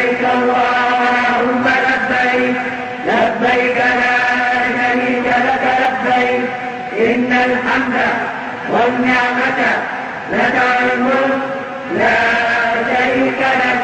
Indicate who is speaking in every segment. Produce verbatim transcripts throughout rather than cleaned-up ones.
Speaker 1: لبيك اللهم لبيك لبيك لا شريك لك لبيك إن الحمد والنعمة لك والملك لا شريك لك.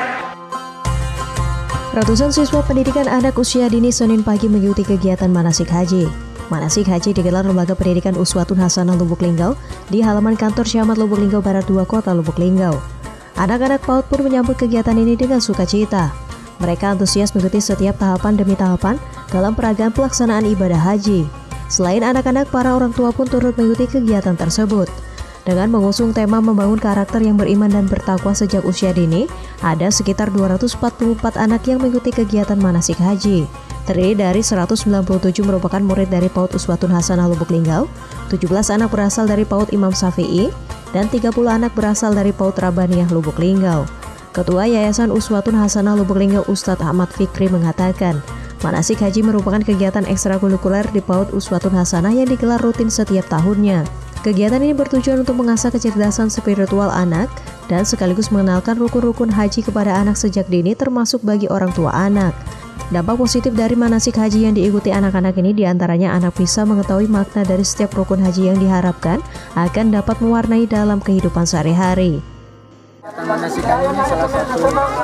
Speaker 2: Ratusan siswa pendidikan anak usia dini Senin pagi mengikuti kegiatan manasik haji. Manasik haji digelar Lembaga Pendidikan Uswatun Hasanah Lubuk Linggau di halaman kantor Camat Lubuk Linggau Barat dua Kota Lubuk Linggau. Anak-anak PAUD pun menyambut kegiatan ini dengan sukacita. Mereka antusias mengikuti setiap tahapan demi tahapan dalam peragaan pelaksanaan ibadah haji. Selain anak-anak, para orang tua pun turut mengikuti kegiatan tersebut. Dengan mengusung tema membangun karakter yang beriman dan bertakwa sejak usia dini, ada sekitar dua ratus empat puluh empat anak yang mengikuti kegiatan manasik haji. Terdiri dari seratus sembilan puluh tujuh merupakan murid dari PAUD Uswatun Hasanah Lubuk Linggau, tujuh belas anak berasal dari PAUD Imam Syafi'i, dan tiga puluh anak berasal dari PAUD Rabaniyah Lubuk Linggau. Ketua Yayasan Uswatun Hasanah Lubuk Linggau Ustadz Ahmad Fikri mengatakan, manasik haji merupakan kegiatan ekstrakurikuler di PAUD Uswatun Hasanah yang digelar rutin setiap tahunnya. Kegiatan ini bertujuan untuk mengasah kecerdasan spiritual anak dan sekaligus mengenalkan rukun-rukun haji kepada anak sejak dini termasuk bagi orang tua anak. Dampak positif dari manasik haji yang diikuti anak-anak ini diantaranya anak bisa mengetahui makna dari setiap rukun haji yang diharapkan akan dapat mewarnai dalam kehidupan sehari-hari.
Speaker 3: Manasik haji ini salah satu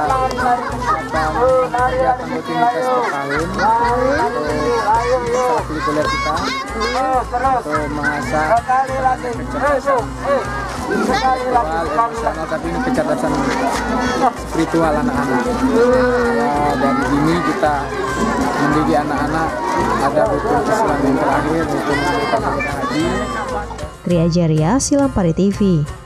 Speaker 3: kegiatan rutinitas per tahun untuk kurikuler kita untuk mengasah kecerdasan spiritual, emosional, tapi ini kecerdasan spiritual anak-anak. Ya, dari dini kita mendidik anak-anak ada rukun Islam yang terakhir, rukun haji.
Speaker 2: Tria Jaria, Silampari T V.